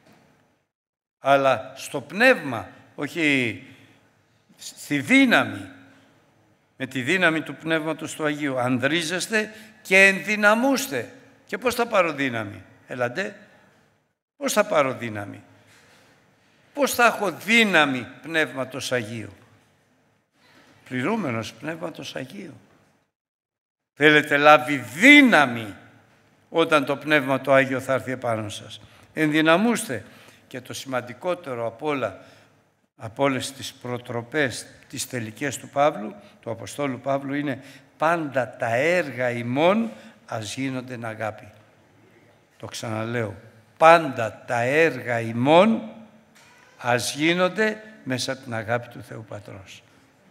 Αλλά στο πνεύμα, όχι στη δύναμη. Με τη δύναμη του Πνεύματος του Αγίου. Ανδρίζεστε και ενδυναμούστε. Και πώς θα πάρω δύναμη? Έλατε, πώς θα πάρω δύναμη? Πώς θα έχω δύναμη Πνεύματος Αγίου? Πληρούμενος Πνεύματος Αγίου. Θέλετε λάβει δύναμη όταν το Πνεύμα το Άγιο θα έρθει επάνω σας. Ενδυναμούστε. Και το σημαντικότερο από όλες τις προτροπές, τις τελικές του Παύλου, του Αποστόλου Παύλου, είναι πάντα τα έργα ημών ας γίνονται εν αγάπη. Το ξαναλέω. Πάντα τα έργα ημών ας γίνονται μέσα από την αγάπη του Θεού Πατρός.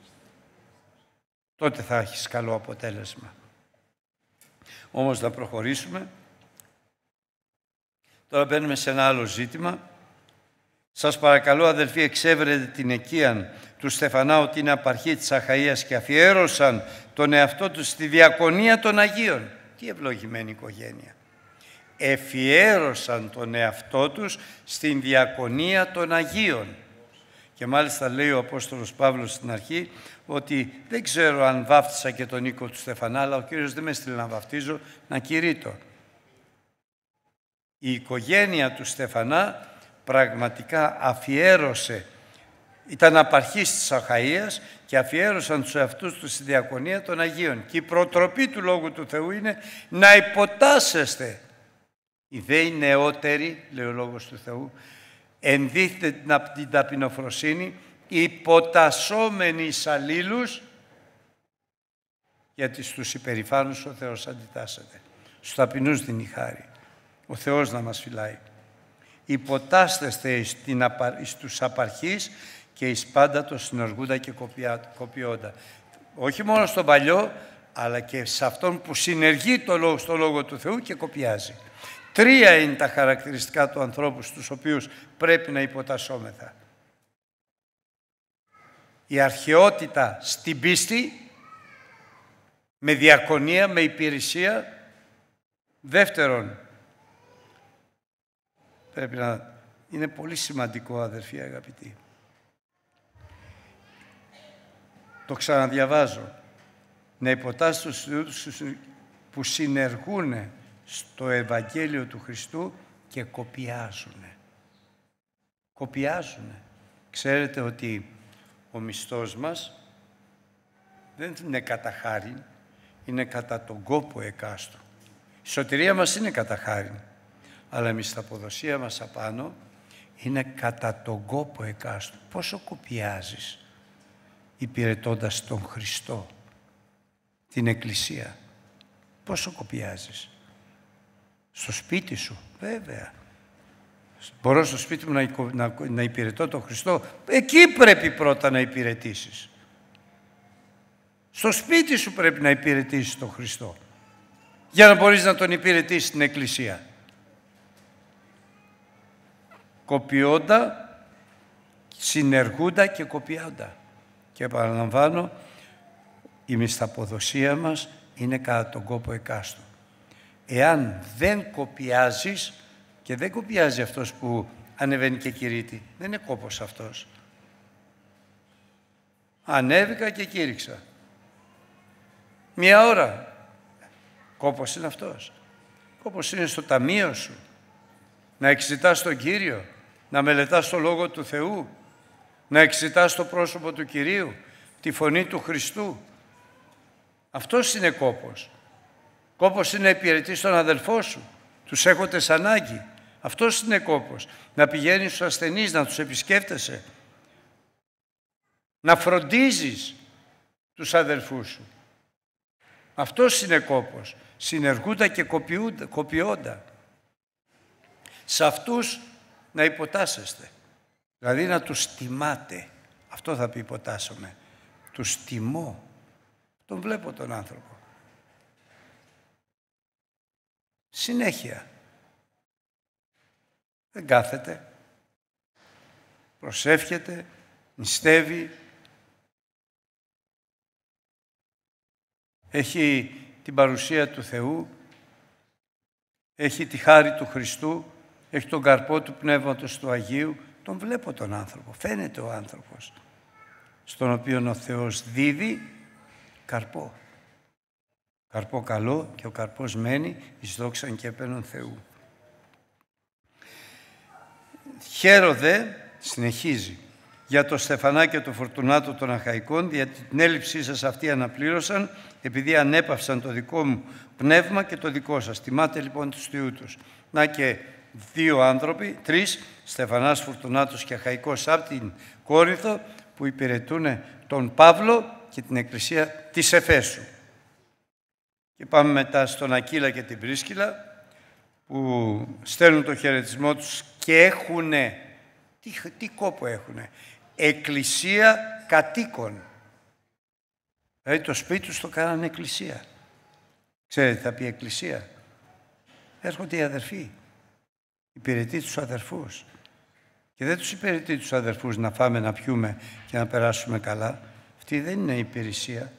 Τότε θα έχεις καλό αποτέλεσμα. Όμως να προχωρήσουμε. Τώρα μπαίνουμε σε ένα άλλο ζήτημα. Σας παρακαλώ, αδελφοί, εξέβρετε την οικίαν του Στεφανά ότι είναι απαρχή της Αχαΐας και αφιέρωσαν τον εαυτό τους στη διακονία των Αγίων. Τι ευλογημένη οικογένεια. Εφιέρωσαν τον εαυτό τους στην διακονία των Αγίων. Και μάλιστα λέει ο Απόστολος Παύλος στην αρχή ότι δεν ξέρω αν βάφτισα και τον οίκο του Στεφανά, αλλά ο Κύριος δεν με έστειλε να βαφτίζω, να κηρύττω. Η οικογένεια του Στεφανά πραγματικά αφιέρωσε, ήταν απαρχής της Αχαΐας και αφιέρωσαν τους εαυτούς τους στη διακονία των Αγίων. Και η προτροπή του Λόγου του Θεού είναι να υποτάσσεστε. Οι δέοι νεότεροι, λέει ο Λόγος του Θεού, ενδείχτε την ταπεινοφροσύνη, υποτασσόμενοι εις αλλήλους, γιατί στους υπερηφάνους ο Θεός αντιτάσσεται. Στους ταπεινούς δίνει χάρη. Ο Θεός να μας φυλάει. Υποτάσσεστε στους απαρχείς και εις πάντα το συνεργούντα και κοπιώντα. Όχι μόνο στον παλιό, αλλά και σε αυτόν που συνεργεί στο Λόγο του Θεού και κοπιάζει. 3 είναι τα χαρακτηριστικά του ανθρώπου στους οποίους πρέπει να υποτασσόμεθα. Η αρχαιότητα στην πίστη, με διακονία, με υπηρεσία. Δεύτερον, πρέπει να είναι πολύ σημαντικό, αδερφοί αγαπητοί. Το ξαναδιαβάζω. Να υποτάσσουν στους που συνεργούν στο Ευαγγέλιο του Χριστού και κοπιάζουνε. Κοπιάζουνε. Ξέρετε ότι ο μισθός μας δεν είναι κατά χάριν, είναι κατά τον κόπο εκάστου. Η σωτηρία μας είναι κατά χάριν, αλλά η μισθαποδοσία μας απάνω είναι κατά τον κόπο εκάστου. Πόσο κοπιάζεις υπηρετώντας τον Χριστό, την Εκκλησία. Πόσο κοπιάζεις. Στο σπίτι σου, βέβαια. Μπορώ στο σπίτι μου να υπηρετώ τον Χριστό. Εκεί πρέπει πρώτα να υπηρετήσεις. Στο σπίτι σου πρέπει να υπηρετήσεις τον Χριστό. Για να μπορείς να τον υπηρετήσεις στην Εκκλησία. Κοπιώντα, συνεργούντα και κοπιώντα. Και επαναλαμβάνω, η μισθαποδοσία μας είναι κατά τον κόπο εκάστου. Εάν δεν κοπιάζεις, και δεν κοπιάζει αυτός που ανεβαίνει και κηρύττει, δεν είναι κόπος αυτός. Ανέβηκα και κήρυξα. 1 ώρα. Κόπος είναι αυτός. Κόπος είναι στο ταμείο σου. Να εξητάς τον Κύριο, να μελετάς το Λόγο του Θεού, να εξητάς το πρόσωπο του Κυρίου, τη φωνή του Χριστού. Αυτός είναι κόπος. Κόπος είναι να υπηρετείς τον αδελφό σου, τους έχοντες ανάγκη. Αυτός είναι κόπος. Να πηγαίνεις στους ασθενείς, να τους επισκέφτεσαι. Να φροντίζεις τους αδελφούς σου. Αυτός είναι κόπος. Συνεργούντα και κοπιώντα. Σε αυτούς να υποτάσσεστε. Δηλαδή να τους τιμάτε. Αυτό θα πει υποτάσσομαι. Τους τιμώ. Τον βλέπω τον άνθρωπο. Συνέχεια. Δεν κάθεται. Προσεύχεται. Νηστεύει. Έχει την παρουσία του Θεού. Έχει τη χάρη του Χριστού. Έχει τον καρπό του Πνεύματος του Αγίου. Τον βλέπω τον άνθρωπο. Φαίνεται ο άνθρωπος. Στον οποίο ο Θεός δίδει καρπό. Καρπό καλό και ο καρπός μένει εις δόξαν και έπαινον Θεού. Χαίροδε, συνεχίζει, για το Στεφανά και το Φορτουνάτο των Αχαϊκών, γιατί την έλλειψή σας αυτή αναπλήρωσαν, επειδή ανέπαυσαν το δικό μου πνεύμα και το δικό σας. Τιμάτε λοιπόν τους θειού τους. Να και 2 άνθρωποι, 3, Στεφανάς, Φορτουνάτος και Αχαϊκός από την Κόρινθο, που υπηρετούν τον Παύλο και την Εκκλησία της Εφέσου. Και πάμε μετά στον Ακύλα και την Πρίσκυλα, που στέλνουν το χαιρετισμό τους και έχουν Τι κόπο έχουνε? Εκκλησία κατοίκων. Δηλαδή το σπίτι τους το κάνανε εκκλησία. Ξέρετε τι θα πει εκκλησία? Έρχονται οι αδερφοί. Υπηρετεί τους αδερφούς. Και δεν τους υπηρετεί τους αδερφούς να φάμε, να πιούμε και να περάσουμε καλά. Αυτή δεν είναι η υπηρεσία.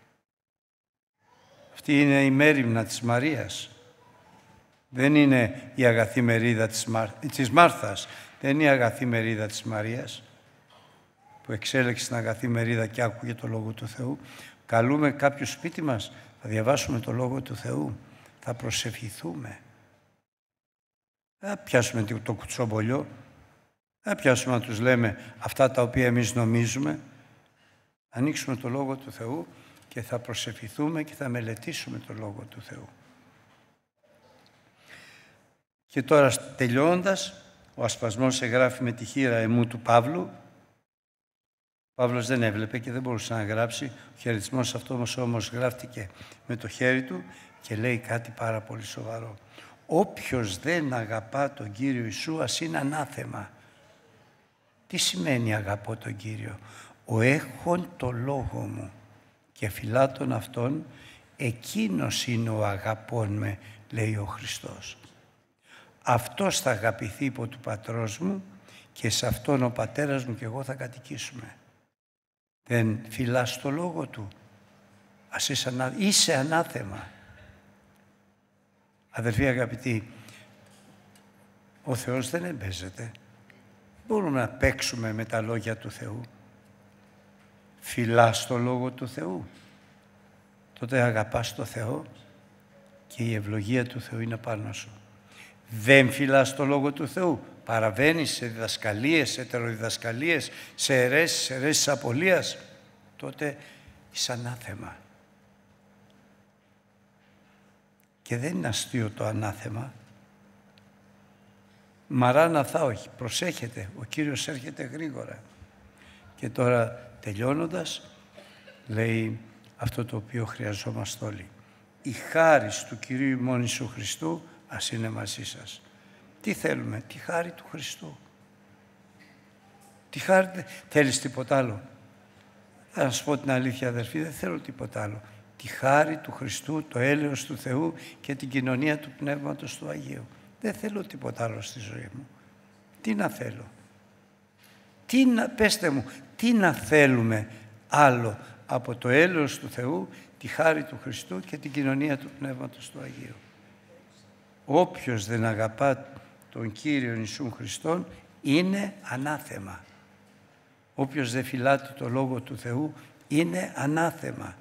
Αυτή είναι η μέριμνα της Μαρίας. Δεν είναι η αγαθή μερίδα της Μάρθας. Δεν είναι η αγαθή μερίδα της Μαρίας που εξέλεξε την αγαθή μερίδα και άκουγε το Λόγο του Θεού. Καλούμε κάποιο σπίτι μας, θα διαβάσουμε το Λόγο του Θεού, θα προσευχηθούμε. Δεν θα πιάσουμε το κουτσομπολιό, δεν θα πιάσουμε να τους λέμε αυτά τα οποία εμείς νομίζουμε. Ανοίξουμε το Λόγο του Θεού και θα προσευχηθούμε και θα μελετήσουμε το Λόγο του Θεού. Και τώρα τελειώντας, ο ασπασμός εγγράφει με τη χείρα αιμού του Παύλου. Ο Παύλος δεν έβλεπε και δεν μπορούσε να γράψει. Ο χαιρετισμός αυτός όμως γράφτηκε με το χέρι του και λέει κάτι πάρα πολύ σοβαρό. Όποιος δεν αγαπά τον Κύριο Ιησού, ας είναι ανάθεμα. Τι σημαίνει αγαπώ τον Κύριο? Ο έχων το λόγο μου και φυλάτων αυτών, εκείνος είναι ο αγαπών με, λέει ο Χριστός. Αυτός θα αγαπηθεί υπό του πατρός μου και σε αυτόν ο πατέρας μου και εγώ θα κατοικήσουμε. Δεν φυλάς το λόγο του? Είσαι ανάθεμα. Αδελφοί αγαπητοί, ο Θεός δεν εμπέζεται. Μπορούμε να παίξουμε με τα λόγια του Θεού. Φυλάς το Λόγο του Θεού, τότε αγαπάς το Θεό και η ευλογία του Θεού είναι πάνω σου. Δεν φυλάς το Λόγο του Θεού, παραβαίνεις σε διδασκαλίες, σε ετεροδιδασκαλίες, σε αιρέσεις απολίας, τότε είσαι ανάθεμα. Και δεν είναι αστείο το ανάθεμα. Μαράναθα όχι, προσέχετε, ο Κύριος έρχεται γρήγορα. Και τώρα τελειώνοντας, λέει αυτό το οποίο χρειαζόμαστε όλοι. Η χάρις του Κυρίου ημών Ιησού Χριστού ας είναι μαζί σας. Τι θέλουμε? Τη χάρη του Χριστού. Τη χάρη, θέλεις τίποτα άλλο? Θα σας πω την αλήθεια αδερφοί, δεν θέλω τίποτα άλλο. Τη χάρη του Χριστού, το έλεος του Θεού και την κοινωνία του Πνεύματος του Αγίου. Δεν θέλω τίποτα άλλο στη ζωή μου. Τι να θέλω? Πέστε μου, τι να θέλουμε άλλο από το έλεος του Θεού, τη χάρη του Χριστού και την κοινωνία του Πνεύματος του Αγίου? Όποιος δεν αγαπά τον Κύριο Ιησού Χριστόν είναι ανάθεμα. Όποιος δεν φυλάτει το Λόγο του Θεού είναι ανάθεμα.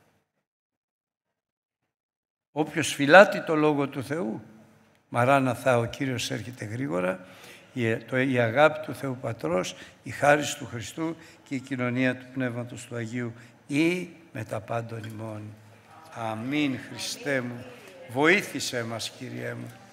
Όποιος φυλάτει το Λόγο του Θεού, Μαράναθα, ο Κύριος έρχεται γρήγορα, η αγάπη του Θεού Πατρός, η χάρις του Χριστού και η κοινωνία του Πνεύματος του Αγίου ή με τα πάντων ημών. Αμήν Χριστέ μου, βοήθησέ μας Κύριέ μου.